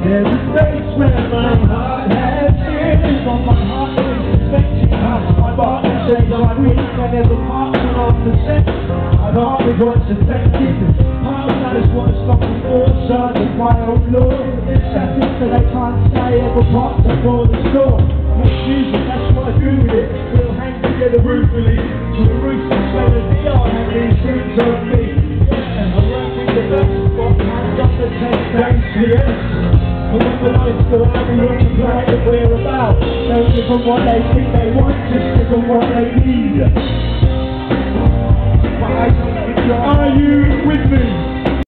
There's a space where my heart has fears. On my heart is expecting how my partner says I'm weak. And there's a part when I'm the sex. I don't with what's affected. Part of that is what's not before. Searching my own law. It's static so they can't say every part before the store. Make music, that's what I do with it. We'll hang together ruefully. To the ruthless melody, I'll hang these tunes on me. Yeah, I'm rapping the best. Got hands up the 10 thanks to yes. And when the lights go out, we want to play that we're about. Don't give them what they think they want, just give them what they need. But I don't think you're... Are you with me?